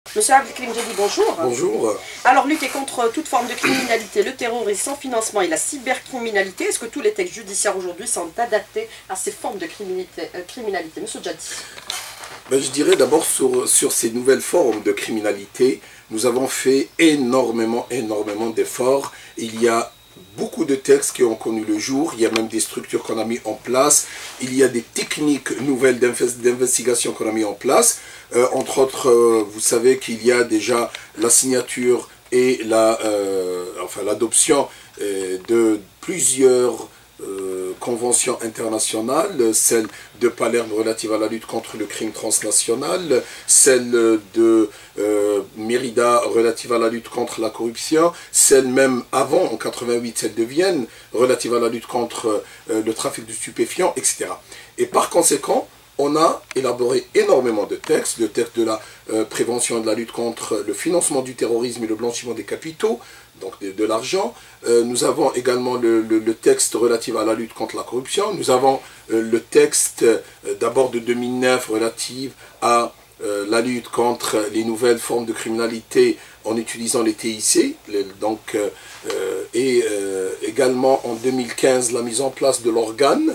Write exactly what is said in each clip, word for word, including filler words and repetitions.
Monsieur Abdelkrim Djedi, bonjour. Bonjour. Alors, lutter contre toute forme de criminalité, le terrorisme sans financement et la cybercriminalité, est-ce que tous les textes judiciaires aujourd'hui sont adaptés à ces formes de criminalité, euh, criminalité Monsieur Djedi? Ben, je dirais d'abord sur, sur ces nouvelles formes de criminalité, nous avons fait énormément, énormément d'efforts. Il y a beaucoup de textes qui ont connu le jour, il y a même des structures qu'on a mis en place, il y a des techniques nouvelles d'investigation qu'on a mis en place. Euh, entre autres, euh, vous savez qu'il y a déjà la signature et la, euh, enfin, l'adoption euh, de plusieurs euh, conventions internationales, celle de Palerme relative à la lutte contre le crime transnational, celle de euh, Mérida relative à la lutte contre la corruption, celle même avant, en quatre-vingt-huit, celle de Vienne relative à la lutte contre euh, le trafic de stupéfiants, et cetera. Et par conséquent, on a élaboré énormément de textes, le texte de la euh, prévention de la lutte contre le financement du terrorisme et le blanchiment des capitaux, donc de, de l'argent. Euh, nous avons également le, le, le texte relatif à la lutte contre la corruption. Nous avons euh, le texte euh, d'abord de deux mille neuf relatif à euh, la lutte contre les nouvelles formes de criminalité en utilisant les T I C. Les, donc, euh, et euh, également en deux mille quinze la mise en place de l'organe.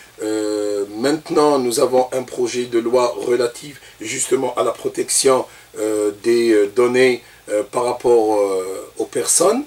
Euh, maintenant, nous avons un projet de loi relatif justement à la protection euh, des euh, données euh, par rapport euh, aux personnes,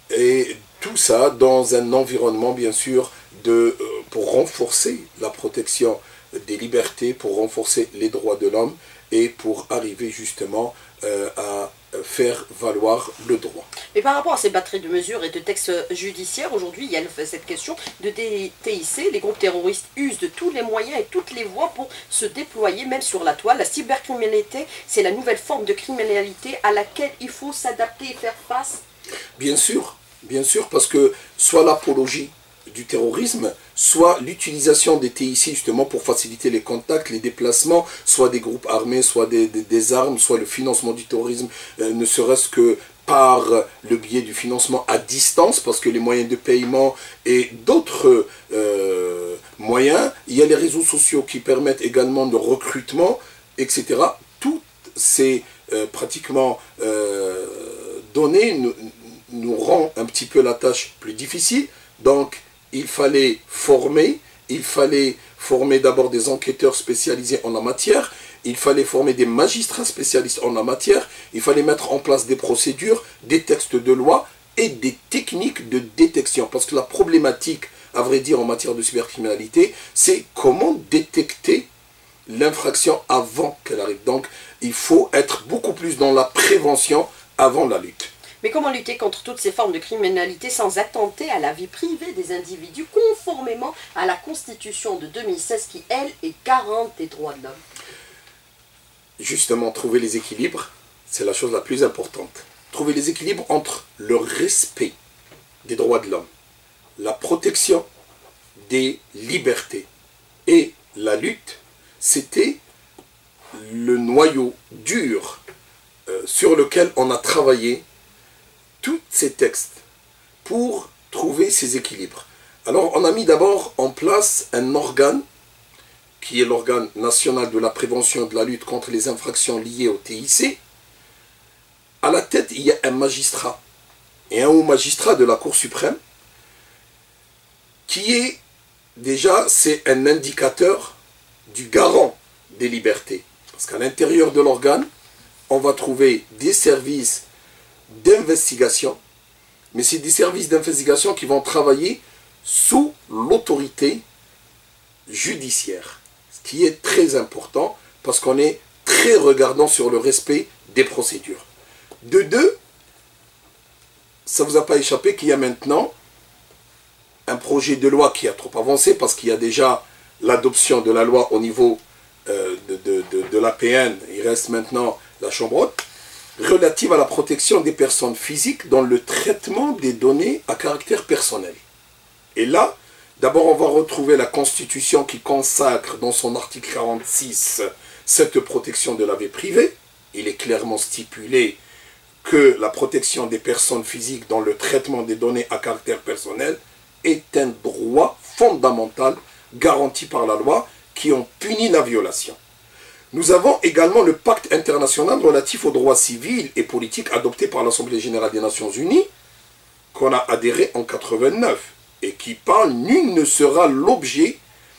et tout ça dans un environnement bien sûr de, euh, pour renforcer la protection des libertés, pour renforcer les droits de l'homme et pour arriver justement euh, à faire valoir le droit. Mais par rapport à ces batteries de mesures et de textes judiciaires, aujourd'hui, il y a cette question de T I C. Les groupes terroristes usent de tous les moyens et toutes les voies pour se déployer, même sur la toile. La cybercriminalité, c'est la nouvelle forme de criminalité à laquelle il faut s'adapter et faire face. Bien sûr, bien sûr, parce que soit l'apologie du terrorisme, soit l'utilisation des T I C justement pour faciliter les contacts, les déplacements, soit des groupes armés, soit des, des, des armes, soit le financement du terrorisme, euh, ne serait-ce que par le biais du financement à distance, parce que les moyens de paiement et d'autres euh, moyens, il y a les réseaux sociaux qui permettent également de recrutement, et cetera. Toutes ces euh, pratiquement euh, données nous, nous rend un petit peu la tâche plus difficile. Donc, il fallait former, il fallait former d'abord des enquêteurs spécialisés en la matière, il fallait former des magistrats spécialistes en la matière, il fallait mettre en place des procédures, des textes de loi et des techniques de détection. Parce que la problématique, à vrai dire, en matière de cybercriminalité, c'est comment détecter l'infraction avant qu'elle arrive. Donc, il faut être beaucoup plus dans la prévention avant la lutte. Mais comment lutter contre toutes ces formes de criminalité sans attenter à la vie privée des individus, conformément à la Constitution de deux mille seize qui, elle, est garante des droits de l'homme? Justement, trouver les équilibres, c'est la chose la plus importante. Trouver les équilibres entre le respect des droits de l'homme, la protection des libertés et la lutte, c'était le noyau dur euh, sur lequel on a travaillé tous ces textes pour trouver ces équilibres. Alors, on a mis d'abord en place un organe qui est l'organe national de la prévention de la lutte contre les infractions liées au T I C. À la tête, il y a un magistrat et un haut magistrat de la Cour suprême qui est déjà, c'est un indicateur du garant des libertés. Parce qu'à l'intérieur de l'organe, on va trouver des services d'investigation, mais c'est des services d'investigation qui vont travailler sous l'autorité judiciaire, ce qui est très important parce qu'on est très regardant sur le respect des procédures. De deux, ça ne vous a pas échappé qu'il y a maintenant un projet de loi qui a trop avancé parce qu'il y a déjà l'adoption de la loi au niveau euh, de, de, de, de l'A P N, il reste maintenant la chambre haute, relative à la protection des personnes physiques dans le traitement des données à caractère personnel. Et là, d'abord on va retrouver la Constitution qui consacre dans son article quarante-six cette protection de la vie privée. Il est clairement stipulé que la protection des personnes physiques dans le traitement des données à caractère personnel est un droit fondamental garanti par la loi qui en punit la violation. Nous avons également le pacte international relatif aux droits civils et politiques adopté par l'Assemblée générale des Nations unies, qu'on a adhéré en quatre-vingt-neuf, et qui parle « Nul ne sera l'objet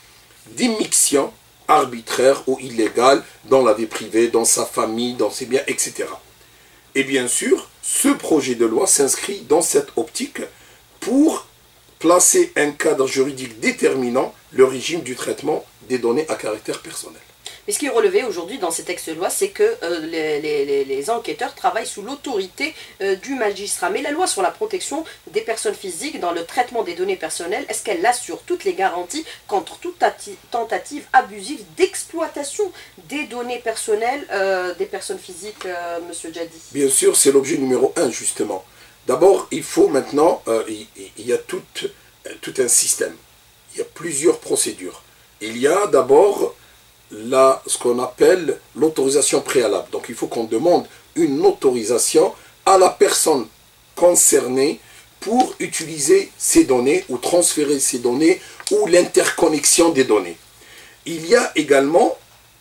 d'immixtion arbitraire ou illégale dans la vie privée, dans sa famille, dans ses biens, et cetera » Et bien sûr, ce projet de loi s'inscrit dans cette optique pour placer un cadre juridique déterminant le régime du traitement des données à caractère personnel. Mais ce qui est relevé aujourd'hui dans ces textes de loi, c'est que euh, les, les, les enquêteurs travaillent sous l'autorité euh, du magistrat. Mais la loi sur la protection des personnes physiques dans le traitement des données personnelles, est-ce qu'elle assure toutes les garanties contre toute tentative abusive d'exploitation des données personnelles euh, des personnes physiques, euh, Monsieur Djadi? Bien sûr, c'est l'objet numéro un, justement. D'abord, il faut maintenant, euh, il, il y a tout, tout un système. Il y a plusieurs procédures. Il y a d'abord la, ce qu'on appelle l'autorisation préalable. Donc il faut qu'on demande une autorisation à la personne concernée pour utiliser ces données ou transférer ces données ou l'interconnexion des données. Il y a également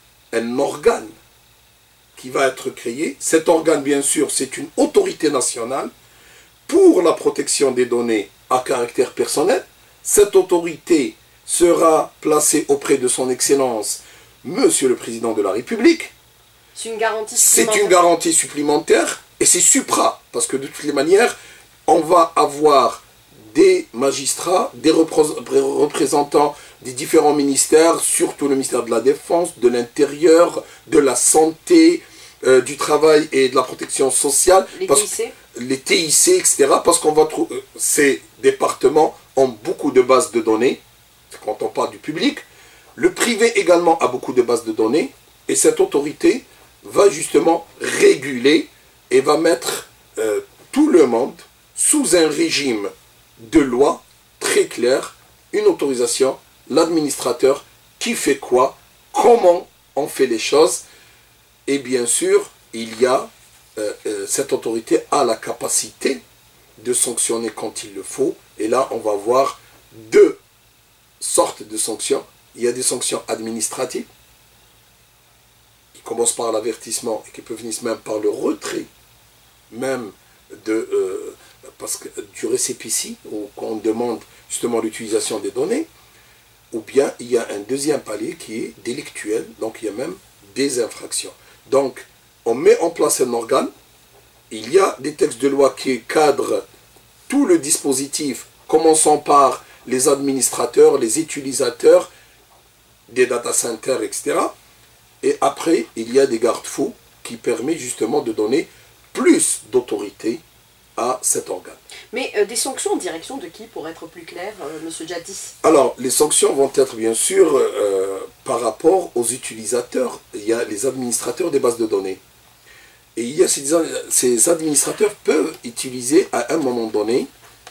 un organe qui va être créé. Cet organe, bien sûr, c'est une autorité nationale pour la protection des données à caractère personnel. Cette autorité sera placée auprès de son Excellence Monsieur le Président de la République. C'est une garantie supplémentaire. C'est une garantie supplémentaire et c'est supra, parce que de toutes les manières, on va avoir des magistrats, des représentants des différents ministères, surtout le ministère de la Défense, de l'Intérieur, de la Santé, euh, du Travail et de la Protection sociale. Les parce T I C. Les T I C, et cetera. Parce qu'on va trouver, ces départements ont beaucoup de bases de données, quand on parle du public. Le privé également a beaucoup de bases de données et cette autorité va justement réguler et va mettre euh, tout le monde sous un régime de loi très clair, une autorisation, l'administrateur, qui fait quoi, comment on fait les choses et bien sûr il y a euh, euh, cette autorité a la capacité de sanctionner quand il le faut et là on va voir deux sortes de sanctions. Il y a des sanctions administratives qui commencent par l'avertissement et qui peuvent finir même par le retrait même de, euh, parce que, du récépissé où on demande justement l'utilisation des données, ou bien il y a un deuxième palier qui est délictuel, donc il y a même des infractions. Donc on met en place un organe, il y a des textes de loi qui cadrent tout le dispositif, commençant par les administrateurs, les utilisateurs, des data centers, et cetera. Et après, il y a des garde-fous qui permettent justement de donner plus d'autorité à cet organe. Mais euh, des sanctions en direction de qui, pour être plus clair, euh, Monsieur Djadi? Alors, les sanctions vont être bien sûr euh, par rapport aux utilisateurs. Il y a les administrateurs des bases de données. Et il y a ces, ces administrateurs peuvent utiliser à un moment donné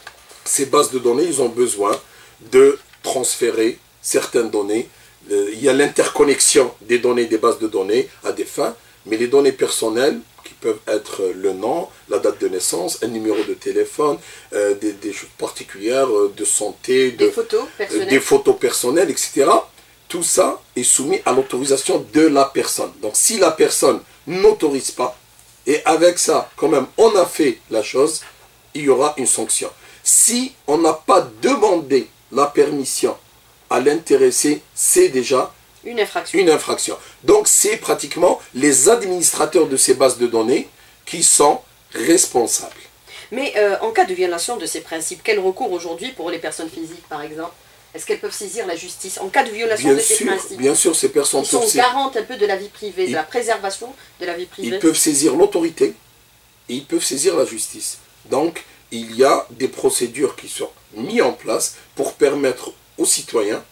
ces bases de données. Ils ont besoin de transférer certaines données. Il y a l'interconnexion des données, des bases de données à des fins, mais les données personnelles, qui peuvent être le nom, la date de naissance, un numéro de téléphone, euh, des, des choses particulières de santé, de, des, photos personnelles. Euh, des photos personnelles, et cetera. Tout ça est soumis à l'autorisation de la personne. Donc si la personne n'autorise pas, et avec ça, quand même, on a fait la chose, il y aura une sanction. Si on n'a pas demandé la permission à l'intéressé, c'est déjà une infraction. une infraction. Donc c'est pratiquement les administrateurs de ces bases de données qui sont responsables. Mais euh, en cas de violation de ces principes, quel recours aujourd'hui pour les personnes physiques par exemple? Est-ce qu'elles peuvent saisir la justice en cas de violation bien de sûr, ces principes? Bien sûr, ces personnes Ils sont peuvent garantes un peu de la vie privée, ils, de la préservation de la vie privée. Ils peuvent saisir l'autorité et ils peuvent saisir la justice. Donc il y a des procédures qui sont mises en place pour permettre aux citoyens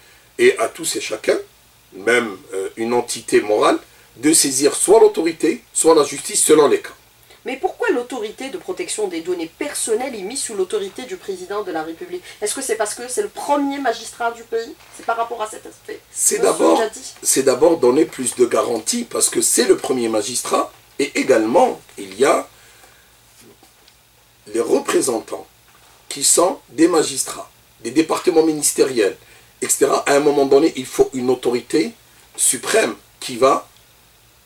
et à tous et chacun, même euh, une entité morale, de saisir soit l'autorité, soit la justice, selon les cas. Mais pourquoi l'autorité de protection des données personnelles est mise sous l'autorité du président de la République? Est-ce que c'est parce que c'est le premier magistrat du pays? C'est par rapport à cet aspect? C'est d'abord c'est d'abord donner plus de garanties, parce que c'est le premier magistrat, et également, il y a les représentants qui sont des magistrats, des départements ministériels, et cetera. À un moment donné, il faut une autorité suprême qui va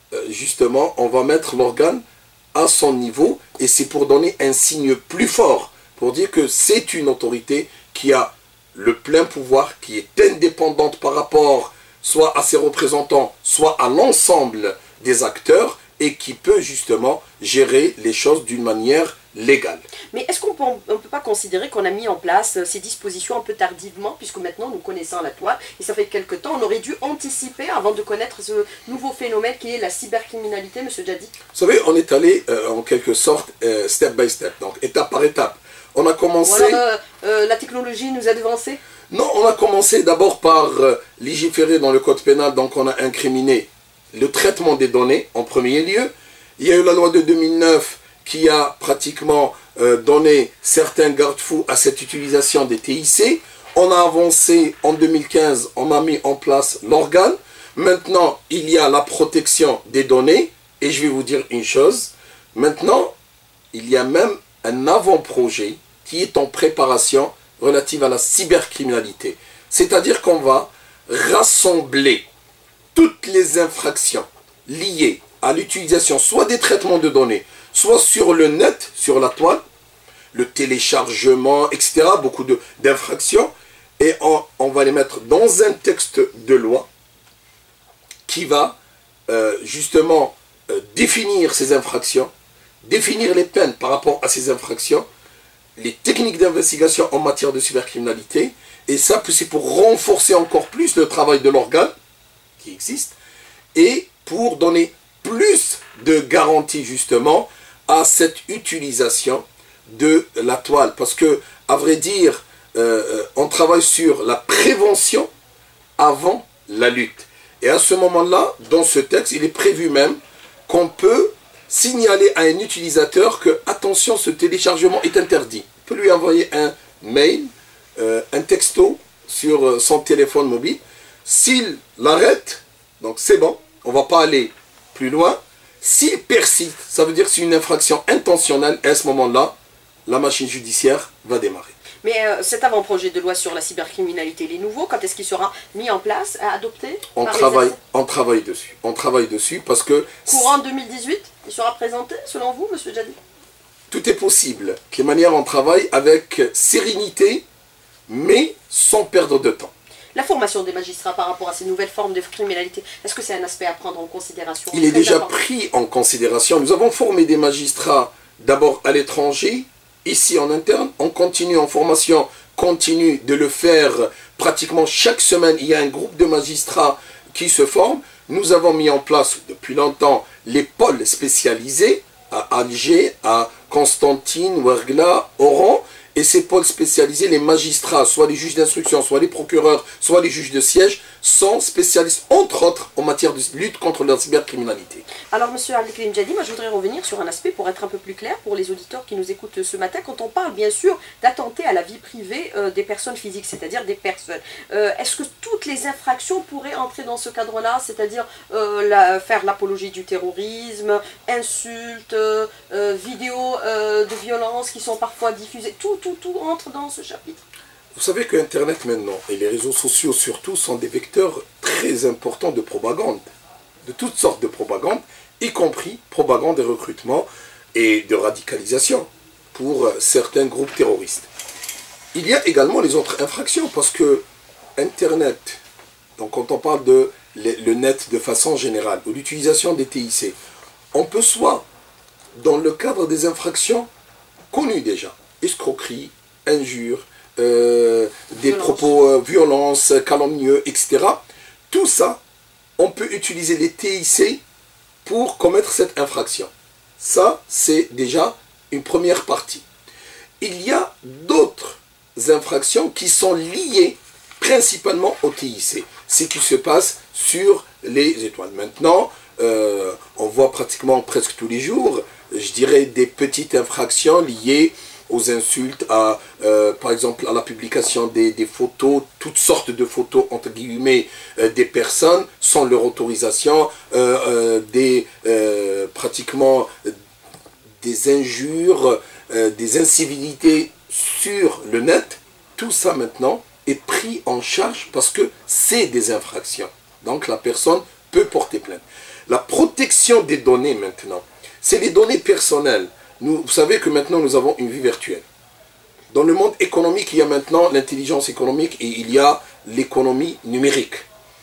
euh, justement, on va mettre l'organe à son niveau, et c'est pour donner un signe plus fort, pour dire que c'est une autorité qui a le plein pouvoir, qui est indépendante par rapport soit à ses représentants, soit à l'ensemble des acteurs, et qui peut justement gérer les choses d'une manière légale. Mais est-ce qu'on ne peut pas considérer qu'on a mis en place ces dispositions un peu tardivement, puisque maintenant nous connaissons la toile, et ça fait quelque temps, on aurait dû anticiper avant de connaître ce nouveau phénomène qui est la cybercriminalité, monsieur Djadi? Vous savez, on est allé euh, en quelque sorte euh, step by step, donc étape par étape. On a commencé... Ou alors euh, euh, la technologie nous a devancé? Non, on a commencé d'abord par euh, légiférer dans le code pénal, donc on a incriminé le traitement des données en premier lieu. Il y a eu la loi de deux mille neuf qui a pratiquement euh, donné certains garde-fous à cette utilisation des T I C. On a avancé en deux mille quinze, on a mis en place l'organe. Maintenant, il y a la protection des données. Et je vais vous dire une chose. Maintenant, il y a même un avant-projet qui est en préparation relative à la cybercriminalité. C'est-à-dire qu'on va rassembler toutes les infractions liées à l'utilisation soit des traitements de données, soit sur le net, sur la toile, le téléchargement, et cetera, beaucoup d'infractions, et on, on va les mettre dans un texte de loi qui va euh, justement euh, définir ces infractions, définir les peines par rapport à ces infractions, les techniques d'investigation en matière de cybercriminalité, et ça, c'est pour renforcer encore plus le travail de l'organe qui existe, et pour donner plus de garanties justement à cette utilisation de la toile. Parce que, à vrai dire, euh, on travaille sur la prévention avant la lutte. Et à ce moment-là, dans ce texte, il est prévu même qu'on peut signaler à un utilisateur que, attention, ce téléchargement est interdit. On peut lui envoyer un mail, euh, un texto sur son téléphone mobile. S'il l'arrête, donc c'est bon, on ne va pas aller plus loin. S'il persiste, ça veut dire que c'est une infraction intentionnelle, et à ce moment-là, la machine judiciaire va démarrer. Mais euh, cet avant-projet de loi sur la cybercriminalité, il est nouveau. Quand est-ce qu'il sera mis en place, adopté? On travaille, on travaille dessus. On travaille dessus parce que... Courant deux mille dix-huit, il sera présenté, selon vous, monsieur Djadi? Tout est possible. De quelle manière on travaille avec sérénité, mais sans perdre de temps. La formation des magistrats par rapport à ces nouvelles formes de criminalité, est-ce que c'est un aspect à prendre en considération? Il est déjà important. Pris en considération. Nous avons formé des magistrats d'abord à l'étranger, ici en interne. On continue en formation, continue de le faire pratiquement chaque semaine. Il y a un groupe de magistrats qui se forment. Nous avons mis en place depuis longtemps les pôles spécialisés à Alger, à Constantine, Ouargla, Oran. Et ces pôles spécialisés, les magistrats, soit les juges d'instruction, soit les procureurs, soit les juges de siège, sont spécialistes, entre autres, en matière de lutte contre la cybercriminalité. Alors, monsieur Abdelkrim Djadi, moi je voudrais revenir sur un aspect pour être un peu plus clair pour les auditeurs qui nous écoutent ce matin. Quand on parle, bien sûr, d'attenter à la vie privée euh, des personnes physiques, c'est-à-dire des personnes, euh, est-ce que toutes les infractions pourraient entrer dans ce cadre-là, c'est-à-dire euh, la, faire l'apologie du terrorisme, insultes, euh, vidéos euh, de violence qui sont parfois diffusées, tout, tout, tout entre dans ce chapitre? Vous savez que Internet maintenant, et les réseaux sociaux surtout, sont des vecteurs très importants de propagande, de toutes sortes de propagande, y compris propagande et recrutement et de radicalisation pour certains groupes terroristes. Il y a également les autres infractions, parce que Internet, donc quand on parle de le net de façon générale, ou l'utilisation des T I C, on peut soit, dans le cadre des infractions connues déjà, escroquerie, injures, Euh, des violence. propos euh, violences, calomnieux, et cetera. Tout ça, on peut utiliser les T I C pour commettre cette infraction. Ça, c'est déjà une première partie. Il y a d'autres infractions qui sont liées principalement au T I C. Ce qui se passe sur les étoiles. Maintenant, euh, on voit pratiquement presque tous les jours, je dirais, des petites infractions liées aux insultes, à, euh, par exemple à la publication des, des photos, toutes sortes de photos, entre guillemets, euh, des personnes sans leur autorisation, euh, euh, des, euh, pratiquement euh, des injures, euh, des incivilités sur le net. Tout ça maintenant est pris en charge parce que c'est des infractions. Donc la personne peut porter plainte. la protection des données maintenant. C'est les données personnelles. Nous, vous savez que maintenant nous avons une vie virtuelle. Dans le monde économique, il y a maintenant l'intelligence économique et il y a l'économie numérique.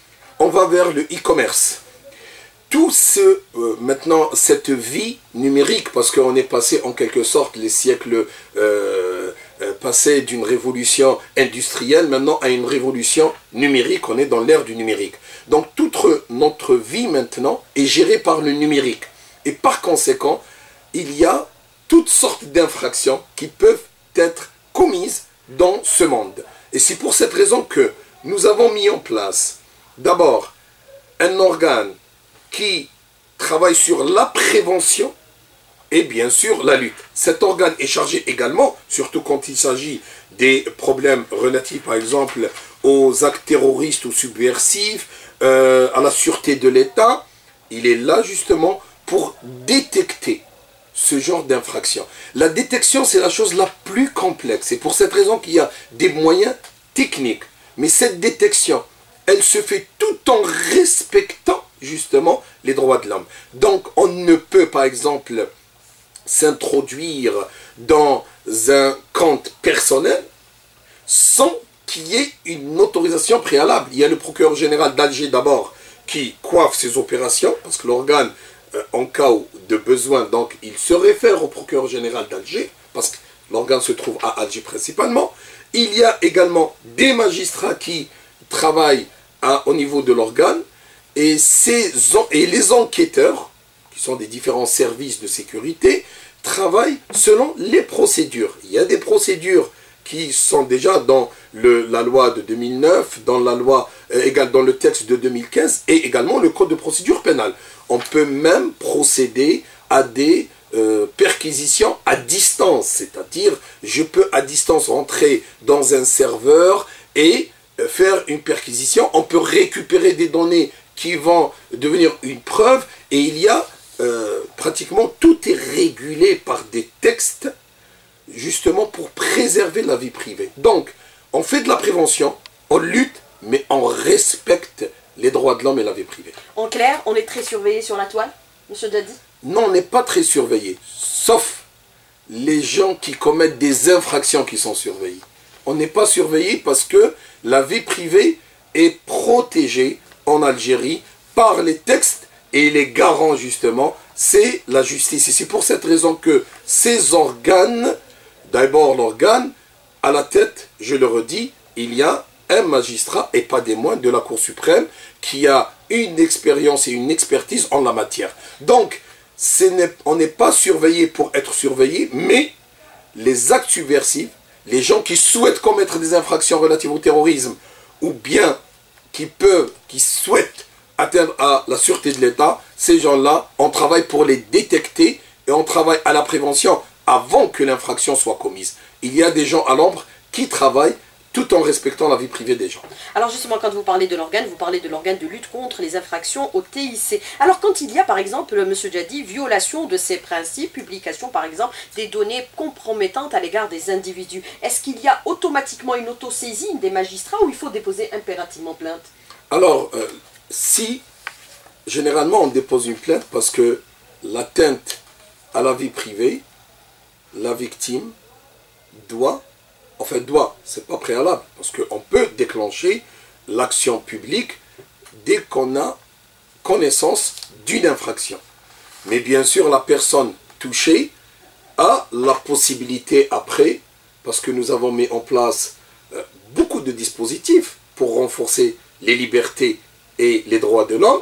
On va vers le e-commerce. Tout ce, euh, maintenant, cette vie numérique, parce qu'on est passé en quelque sorte les siècles euh, euh, passés d'une révolution industrielle, maintenant à une révolution numérique, on est dans l'ère du numérique. Donc toute notre vie maintenant est gérée par le numérique. Et par conséquent, il y a toutes sortes d'infractions qui peuvent être commises dans ce monde. Et c'est pour cette raison que nous avons mis en place d'abord un organe qui travaille sur la prévention et bien sûr la lutte. Cet organe est chargé également, surtout quand il s'agit des problèmes relatifs par exemple aux actes terroristes ou subversifs, euh, à la sûreté de l'État. Il est là justement pour détecter ce genre d'infraction. La détection, c'est la chose la plus complexe. C'est pour cette raison qu'il y a des moyens techniques. Mais cette détection, elle se fait tout en respectant justement les droits de l'homme. Donc on ne peut par exemple s'introduire dans un compte personnel sans qu'il y ait une autorisation préalable. Il y a le procureur général d'Alger d'abord qui coiffe ces opérations, parce que l'organe, euh, en cas de besoin, donc il se réfère au procureur général d'Alger, parce que l'organe se trouve à Alger principalement. Il y a également des magistrats qui travaillent à, au niveau de l'organe, et, ces, et les enquêteurs, qui sont des différents services de sécurité, travaillent selon les procédures. Il y a des procédures qui sont déjà dans le, la loi de deux mille neuf, dans la loi, euh, dans le texte de deux mille quinze, et également le code de procédure pénale. On peut même procéder à des euh, perquisitions à distance, c'est-à-dire je peux à distance rentrer dans un serveur et euh, faire une perquisition. On peut récupérer des données qui vont devenir une preuve, et il y a euh, pratiquement tout est régulé par des textes justement pour préserver la vie privée. Donc, on fait de la prévention, on lutte, mais on respecte les droits de l'homme et la vie privée. En clair, on est très surveillé sur la toile, monsieur Dadi? Non, on n'est pas très surveillé, sauf les gens qui commettent des infractions qui sont surveillés. On n'est pas surveillé parce que la vie privée est protégée en Algérie par les textes et les garants justement, c'est la justice. Et c'est pour cette raison que ces organes, d'abord l'organe, à la tête, je le redis, il y a un magistrat et pas des moindres de la Cour suprême qui a une expérience et une expertise en la matière. Donc, n'est, on n'est pas surveillé pour être surveillé, mais les actes subversifs, les gens qui souhaitent commettre des infractions relatives au terrorisme ou bien qui peuvent, qui souhaitent atteindre à la sûreté de l'État, ces gens-là, on travaille pour les détecter et on travaille à la prévention avant que l'infraction soit commise. Il y a des gens à l'ombre qui travaillent tout en respectant la vie privée des gens. Alors justement, quand vous parlez de l'organe, vous parlez de l'organe de lutte contre les infractions au T I C. Alors quand il y a par exemple, monsieur Dadi, violation de ces principes, publication par exemple des données compromettantes à l'égard des individus, est-ce qu'il y a automatiquement une autosaisine des magistrats ou il faut déposer impérativement plainte? Alors, euh, si, généralement on dépose une plainte parce que l'atteinte à la vie privée, la victime doit, en fait doit, c'est pas préalable, parce qu'on peut déclencher l'action publique dès qu'on a connaissance d'une infraction. Mais bien sûr, la personne touchée a la possibilité après, parce que nous avons mis en place euh, beaucoup de dispositifs pour renforcer les libertés et les droits de l'homme.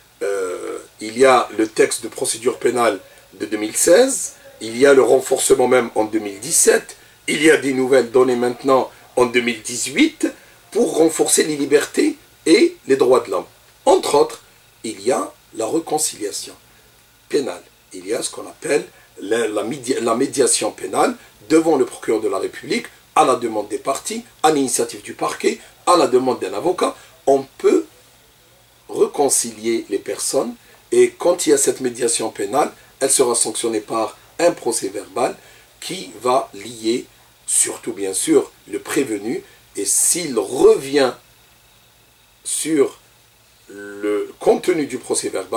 Euh, il y a le texte de procédure pénale de deux mille seize, il y a le renforcement même en deux mille dix-sept, il y a des nouvelles données maintenant en deux mille dix-huit pour renforcer les libertés et les droits de l'homme. Entre autres, il y a la réconciliation pénale. Il y a ce qu'on appelle la, la, média, la médiation pénale devant le procureur de la République, à la demande des parties, à l'initiative du parquet, à la demande d'un avocat. On peut réconcilier les personnes et quand il y a cette médiation pénale, elle sera sanctionnée par un procès verbal qui va lier surtout bien sûr le prévenu, et s'il revient sur le contenu du procès verbal,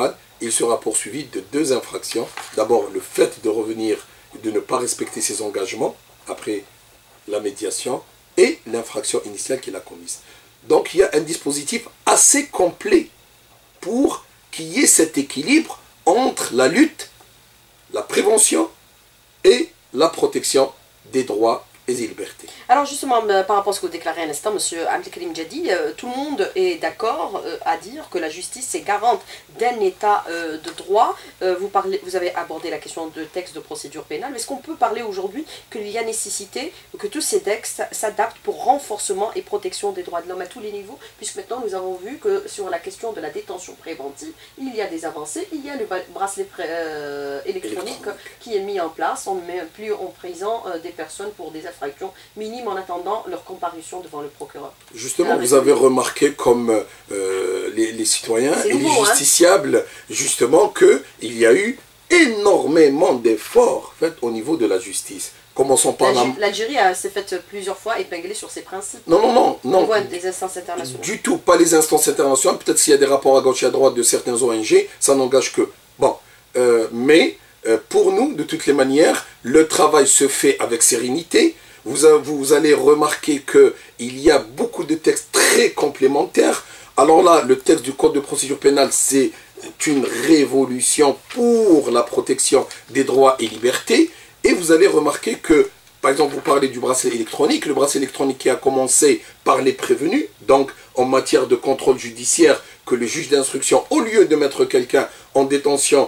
il sera poursuivi de deux infractions. D'abord, le fait de revenir, de ne pas respecter ses engagements après la médiation et l'infraction initiale qu'il a commise. Donc, il y a un dispositif assez complet pour qu'il y ait cet équilibre entre la lutte, la prévention et la protection des droits et des libertés. Alors justement, par rapport à ce que vous déclarez à l'instant, M. Abdelkrim Djadi, euh, tout le monde est d'accord euh, à dire que la justice est garante d'un état euh, de droit. Euh, vous, parlez, vous avez abordé la question de textes de procédure pénale, mais est-ce qu'on peut parler aujourd'hui qu'il y a nécessité que tous ces textes s'adaptent pour renforcement et protection des droits de l'homme à tous les niveaux, puisque maintenant nous avons vu que sur la question de la détention préventive, il y a des avancées, il y a le bracelet euh, électronique, électronique qui est mis en place, on ne met plus en prison euh, des personnes pour des infractions minimes en attendant leur comparution devant le procureur. Justement, vous avez remarqué comme euh, les, les citoyens et nouveau, les justiciables, hein, justement, qu'il y a eu énormément d'efforts faits au niveau de la justice. Commençons par la... L'Algérie s'est faite plusieurs fois épinglée sur ses principes. Non, non, non. non. On voit des instances internationales. Du tout, pas les instances internationales. Peut-être s'il y a des rapports à gauche et à droite de certains O N G, ça n'engage que. Bon, euh, mais euh, pour nous, de toutes les manières, le travail se fait avec sérénité. Vous, vous allez remarquer qu'il y a beaucoup de textes très complémentaires. Alors là, le texte du Code de procédure pénale, c'est une révolution pour la protection des droits et libertés. Et vous allez remarquer que, par exemple, vous parlez du bracelet électronique. Le bracelet électronique qui a commencé par les prévenus, donc en matière de contrôle judiciaire, que le juge d'instruction, au lieu de mettre quelqu'un en détention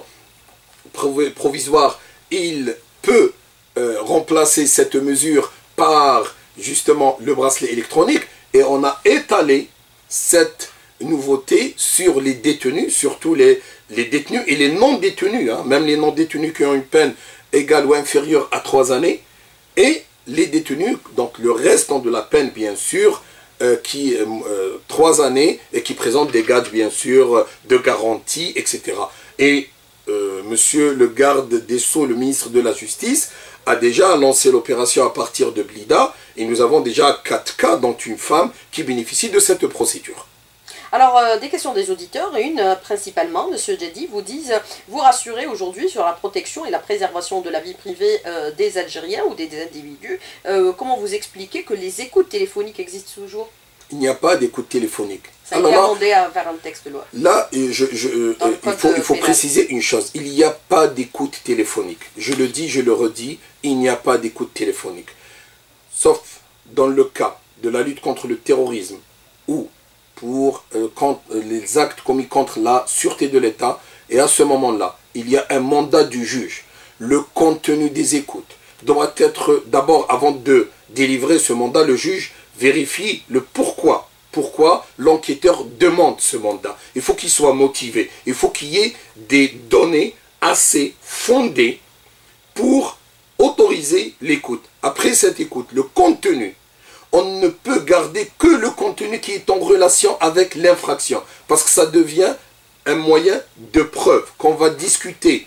provisoire, il peut euh, remplacer cette mesure par justement le bracelet électronique, et on a étalé cette nouveauté sur les détenus, surtout les, les détenus et les non-détenus, hein, même les non-détenus qui ont une peine égale ou inférieure à trois années, et les détenus, donc le restant de la peine bien sûr, euh, qui euh, trois années, et qui présentent des gages bien sûr de garantie, et cetera. Et euh, monsieur le garde des Sceaux, le ministre de la Justice, a déjà lancé l'opération à partir de Blida, et nous avons déjà quatre cas, dont une femme, qui bénéficie de cette procédure. Alors, euh, des questions des auditeurs, une euh, principalement, M. Djadi, vous disent, vous rassurez aujourd'hui sur la protection et la préservation de la vie privée euh, des Algériens ou des, des individus. Euh, comment vous expliquez que les écoutes téléphoniques existent toujours? Il n'y a pas d'écoute téléphonique. Ça a été amendé à faire un texte de loi. Là, je, je, euh, il faut, il faut préciser une chose. Il n'y a pas d'écoute téléphonique. Je le dis, je le redis, il n'y a pas d'écoute téléphonique. Sauf dans le cas de la lutte contre le terrorisme ou pour euh, contre, euh, les actes commis contre la sûreté de l'État. Et à ce moment-là, il y a un mandat du juge. Le contenu des écoutes doit être, d'abord, avant de délivrer ce mandat, le juge vérifie le pourquoi. Pourquoi l'enquêteur demande ce mandat. Il faut qu'il soit motivé. Il faut qu'il y ait des données assez fondées pour autoriser l'écoute. Après cette écoute, le contenu, on ne peut garder que le contenu qui est en relation avec l'infraction. Parce que ça devient un moyen de preuve qu'on va discuter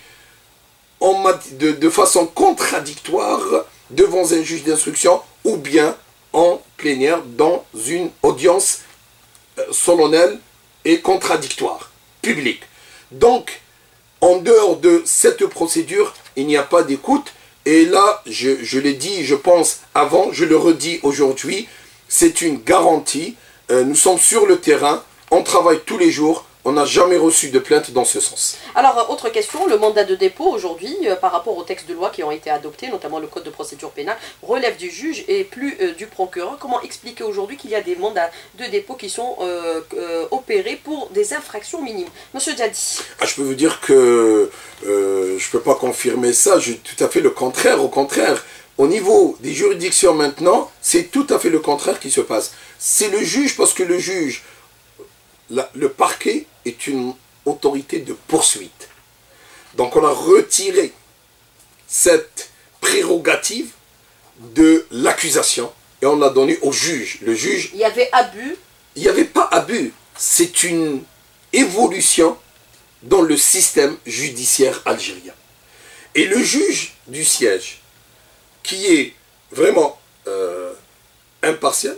en de, de façon contradictoire devant un juge d'instruction ou bien en plénière dans une audience solennelle et contradictoire, publique. Donc, en dehors de cette procédure, il n'y a pas d'écoute. Et là, je, je l'ai dit, je pense, avant, je le redis aujourd'hui, c'est une garantie. Euh, nous sommes sur le terrain, on travaille tous les jours, on n'a jamais reçu de plainte dans ce sens. Alors, autre question, le mandat de dépôt aujourd'hui, euh, par rapport aux textes de loi qui ont été adoptés, notamment le Code de procédure pénale, relève du juge et plus euh, du procureur. Comment expliquer aujourd'hui qu'il y a des mandats de dépôt qui sont euh, euh, opérés pour des infractions minimes? Monsieur Djadi. Ah, je peux vous dire que euh, je ne peux pas confirmer ça, je, tout à fait le contraire, au contraire. Au niveau des juridictions maintenant, c'est tout à fait le contraire qui se passe. C'est le juge, parce que le juge, la, le parquet est une autorité de poursuite. Donc on a retiré cette prérogative de l'accusation et on l'a donnée au juge. Le juge... Il y avait abus. Il n'y avait pas abus. C'est une évolution dans le système judiciaire algérien. Et le juge du siège, qui est vraiment euh, impartial,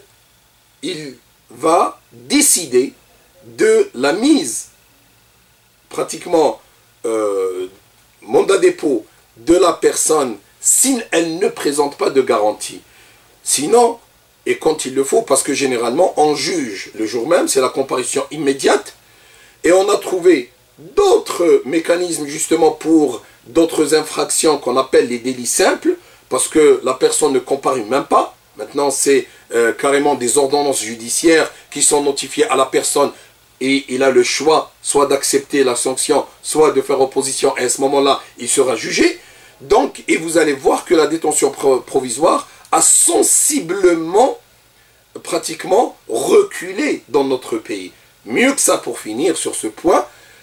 il va décider de la mise pratiquement euh, mandat dépôt de la personne si elle ne présente pas de garantie. Sinon, et quand il le faut, parce que généralement on juge le jour même, c'est la comparution immédiate, et on a trouvé d'autres mécanismes justement pour d'autres infractions qu'on appelle les délits simples, parce que la personne ne comparait même pas. Maintenant, c'est euh, carrément des ordonnances judiciaires qui sont notifiées à la personne et il a le choix soit d'accepter la sanction, soit de faire opposition, et à ce moment-là, il sera jugé. Donc, et vous allez voir que la détention pro provisoire a sensiblement, pratiquement, reculé dans notre pays. Mieux que ça, pour finir sur ce point,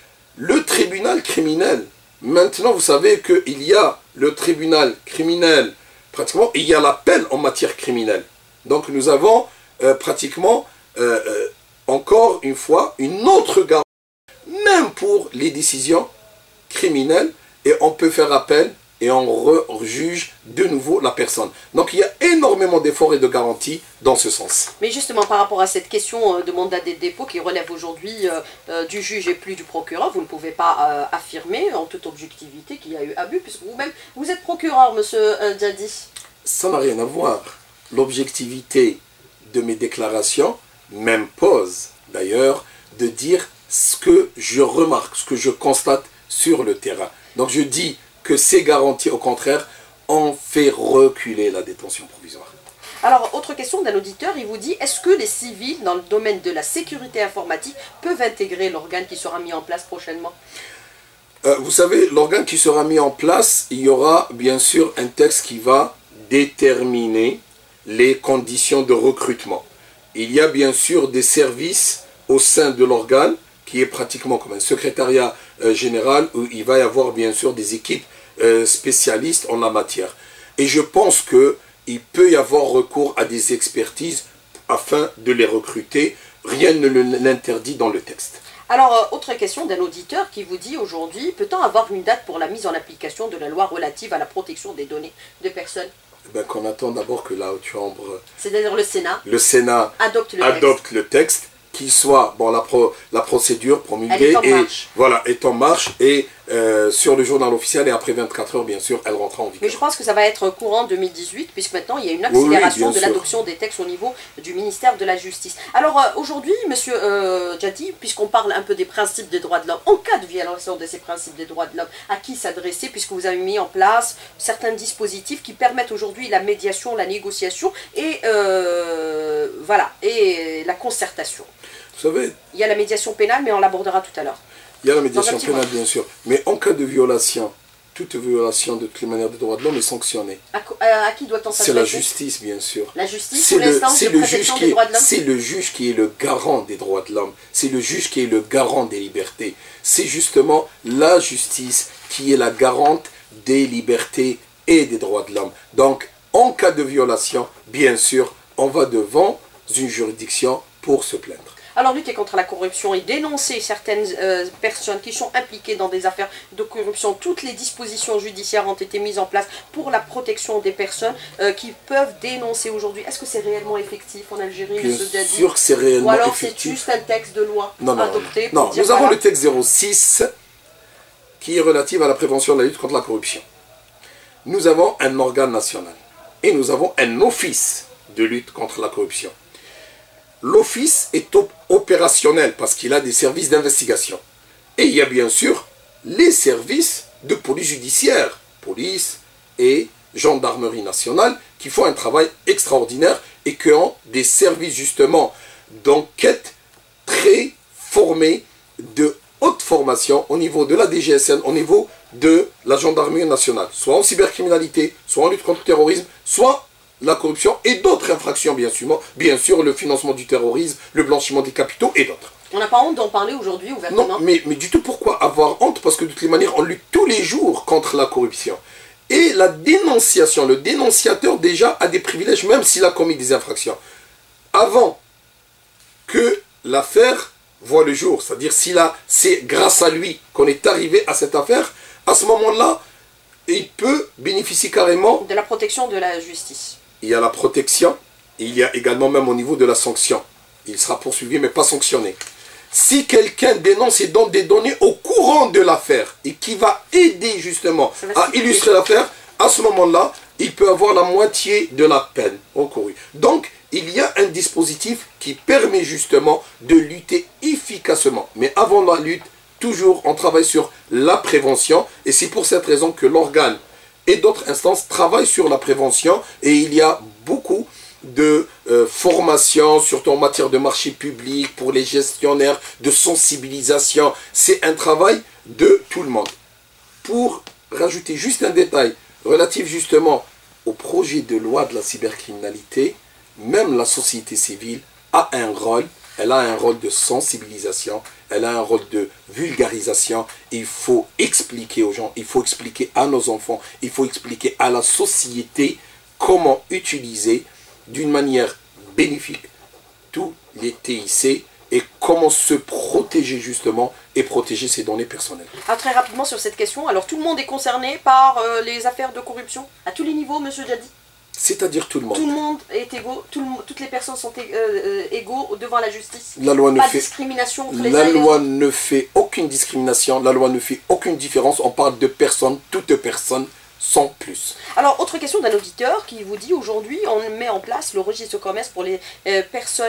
le tribunal criminel. Maintenant, vous savez qu'il y a le tribunal criminel, pratiquement, et il y a l'appel en matière criminelle. Donc, nous avons euh, pratiquement, euh, euh, encore une fois, une autre garantie, même pour les décisions criminelles, et on peut faire appel et on rejuge de nouveau la personne. Donc il y a énormément d'efforts et de garanties dans ce sens. Mais justement par rapport à cette question de mandat des dépôts qui relève aujourd'hui euh, euh, du juge et plus du procureur, vous ne pouvez pas euh, affirmer en toute objectivité qu'il y a eu abus, puisque vous-même, vous êtes procureur, monsieur euh, Djadi. Ça n'a rien à voir. L'objectivité de mes déclarations m'impose d'ailleurs de dire ce que je remarque, ce que je constate sur le terrain. Donc je dis que ces garanties, au contraire, ont fait reculer la détention provisoire. Alors, autre question d'un auditeur, il vous dit, est-ce que les civils, dans le domaine de la sécurité informatique, peuvent intégrer l'organe qui sera mis en place prochainement? euh, Vous savez, l'organe qui sera mis en place, il y aura bien sûr un texte qui va déterminer les conditions de recrutement. Il y a bien sûr des services au sein de l'organe, qui est pratiquement comme un secrétariat euh, général, où il va y avoir bien sûr des équipes euh, spécialistes en la matière. Et je pense qu'il peut y avoir recours à des expertises afin de les recruter. Rien ne l'interdit dans le texte. Alors, euh, autre question d'un auditeur qui vous dit aujourd'hui, peut-on avoir une date pour la mise en application de la loi relative à la protection des données de personnes? Ben, qu'on attend d'abord que la haute chambre, c'est-à-dire le Sénat, le Sénat adopte le adopte texte. le texte, qu'il soit, bon, la, pro, la procédure promulguée est en et marche. voilà, est en marche et euh, sur le journal officiel et après vingt-quatre heures, bien sûr, elle rentrera en vigueur. Mais je pense que ça va être courant deux mille dix-huit, puisque maintenant il y a une accélération oui, oui, de l'adoption des textes au niveau du ministère de la Justice. Alors euh, aujourd'hui, monsieur euh, Djadi, puisqu'on parle un peu des principes des droits de l'homme, en cas de violation de ces principes des droits de l'homme, à qui s'adresser, puisque vous avez mis en place certains dispositifs qui permettent aujourd'hui la médiation, la négociation et euh, voilà, et la concertation. Vous savez, il y a la médiation pénale, mais on l'abordera tout à l'heure. Il y a la médiation pénale, bien sûr. Mais en cas de violation, toute violation de toutes les manières des droits de l'homme est sanctionnée. À, à, à qui doit-on s'adresser? C'est la justice, bien sûr. La justice, c'est le, le, le juge qui est, c'est le juge qui est le garant des droits de l'homme. C'est le juge qui est le garant des libertés. C'est justement la justice qui est la garante des libertés et des droits de l'homme. Donc, en cas de violation, bien sûr, on va devant une juridiction pour se plaindre. Alors lutter contre la corruption et dénoncer certaines euh, personnes qui sont impliquées dans des affaires de corruption. Toutes les dispositions judiciaires ont été mises en place pour la protection des personnes euh, qui peuvent dénoncer aujourd'hui. Est-ce que c'est réellement effectif en Algérie, Bien monsieur Djadi? sûr que c'est réellement effectif. Ou alors c'est juste un texte de loi non, non, adopté Non, pour non. dire nous avons voilà. le texte zéro six qui est relatif à la prévention de la lutte contre la corruption. Nous avons un organe national et nous avons un office de lutte contre la corruption. L'office est op opérationnel parce qu'il a des services d'investigation. Et il y a bien sûr les services de police judiciaire, police et gendarmerie nationale, qui font un travail extraordinaire et qui ont des services justement d'enquête très formés, de haute formation au niveau de la D G S N, au niveau de la gendarmerie nationale, soit en cybercriminalité, soit en lutte contre le terrorisme, soit la corruption et d'autres infractions, bien sûr, bien sûr, le financement du terrorisme, le blanchiment des capitaux et d'autres. On n'a pas honte d'en parler aujourd'hui ouvertement. Non, mais, mais du tout, pourquoi avoir honte? Parce que de toutes les manières, on lutte tous les jours contre la corruption. Et la dénonciation, le dénonciateur déjà a des privilèges, même s'il a commis des infractions. Avant que l'affaire voit le jour, c'est-à-dire s'il a, c'est grâce à lui qu'on est arrivé à cette affaire, à ce moment-là, il peut bénéficier carrément de la protection de la justice. Il y a la protection, et il y a également même au niveau de la sanction. Il sera poursuivi mais pas sanctionné. Si quelqu'un dénonce et donne des données au courant de l'affaire et qui va aider justement à illustrer l'affaire, à ce moment-là, il peut avoir la moitié de la peine encourue. Donc, il y a un dispositif qui permet justement de lutter efficacement. Mais avant la lutte, toujours on travaille sur la prévention. Et c'est pour cette raison que l'organe et d'autres instances travaillent sur la prévention. Et il y a beaucoup de euh, formations, surtout en matière de marché public, pour les gestionnaires, de sensibilisation. C'est un travail de tout le monde. Pour rajouter juste un détail relatif justement au projet de loi de la cybercriminalité, même la société civile a un rôle, elle a un rôle de sensibilisation, elle a un rôle de vulgarisation. Il faut expliquer aux gens, il faut expliquer à nos enfants, il faut expliquer à la société comment utiliser d'une manière bénéfique tous les T I C et comment se protéger justement et protéger ses données personnelles. Ah, très rapidement sur cette question, alors tout le monde est concerné par euh, les affaires de corruption à tous les niveaux, monsieur Djadi? C'est-à-dire tout le monde. Tout le monde est égaux, tout le, toutes les personnes sont euh, égaux devant la justice. La loi ne Pas fait, de discrimination entre les la uns et les loi autres. ne fait aucune discrimination, la loi ne fait aucune différence. On parle de personnes, toutes personnes, sans plus. Alors, autre question d'un auditeur qui vous dit aujourd'hui, on met en place le registre de commerce pour les euh, personnes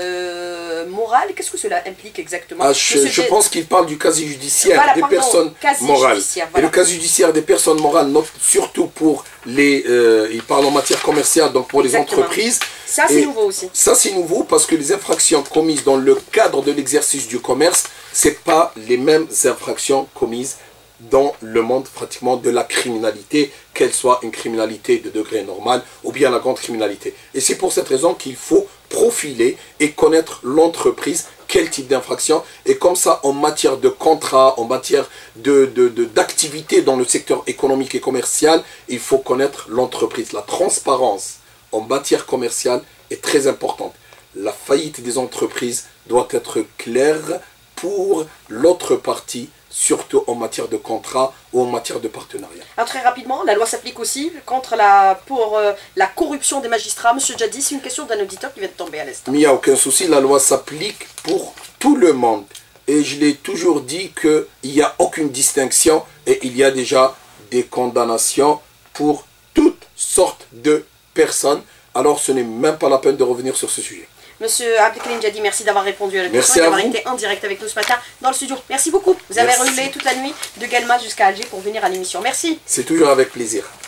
euh, morales. Qu'est-ce que cela implique exactement? Ah, je, je pense qu'il parle du casier judiciaire voilà, des pardon, personnes casier morales. Judiciaire, voilà. Et le casier judiciaire des personnes morales, not, surtout pour les... Euh, il parle en matière commerciale, donc pour les Exactement. entreprises. Ça, c'est nouveau aussi. Ça, c'est nouveau parce que les infractions commises dans le cadre de l'exercice du commerce, ce n'est pas les mêmes infractions commises dans le monde pratiquement de la criminalité, qu'elle soit une criminalité de degré normal ou bien la grande criminalité. Et c'est pour cette raison qu'il faut profiler et connaître l'entreprise, quel type d'infraction, et comme ça en matière de contrat, en matière de, de, de, d'activité dans le secteur économique et commercial, il faut connaître l'entreprise. La transparence en matière commerciale est très importante. La faillite des entreprises doit être claire pour l'autre partie, surtout en matière de contrat ou en matière de partenariat. Alors, très rapidement, la loi s'applique aussi contre la, pour euh, la corruption des magistrats. Monsieur Djadi, c'est une question d'un auditeur qui vient de tomber à l'instant. Mais il n'y a aucun souci, la loi s'applique pour tout le monde. Et je l'ai toujours dit qu'il n'y a aucune distinction et il y a déjà des condamnations pour toutes sortes de personnes. Alors ce n'est même pas la peine de revenir sur ce sujet. Monsieur Abdelkarim Djadi, merci d'avoir répondu à la question et d'avoir été en direct avec nous ce matin dans le studio. Merci beaucoup. Vous avez roulé toute la nuit de Guelma jusqu'à Alger pour venir à l'émission. Merci. C'est toujours avec plaisir.